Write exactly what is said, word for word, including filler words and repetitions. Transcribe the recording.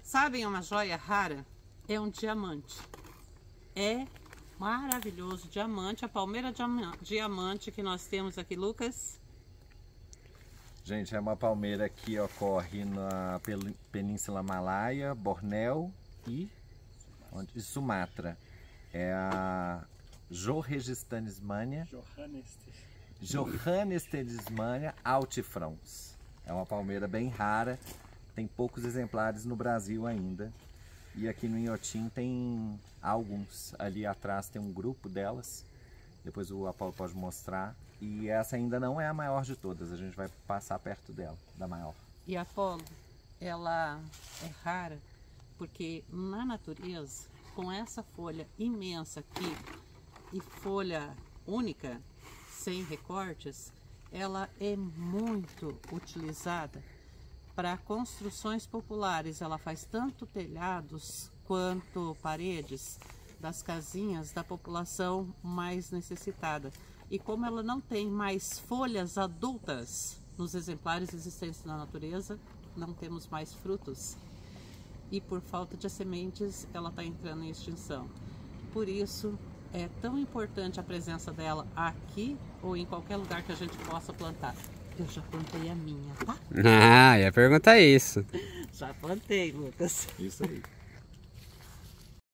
Sabem uma joia rara? É um diamante. É maravilhoso, diamante, a palmeira diamante que nós temos aqui, Lucas. Gente, é uma palmeira que ocorre na Península Malaia, Bornéu e, onde? Sumatra. É a Johannestemania Johannestemania altifrons. É uma palmeira bem rara, tem poucos exemplares no Brasil ainda. E aqui no Inhotim tem alguns. Ali atrás tem um grupo delas. Depois o Apolo pode mostrar. E essa ainda não é a maior de todas. A gente vai passar perto dela, da maior. E a Apolo, ela é rara porque na natureza, com essa folha imensa aqui e folha única, sem recortes, ela é muito utilizada para construções populares. Ela faz tanto telhados quanto paredes das casinhas da população mais necessitada. E como ela não tem mais folhas adultas nos exemplares existentes na natureza, não temos mais frutos. E por falta de sementes, ela está entrando em extinção. Por isso, é tão importante a presença dela aqui ou em qualquer lugar que a gente possa plantar. Eu já plantei a minha, tá? Ah, ia perguntar isso. Já plantei, Lucas. Isso aí.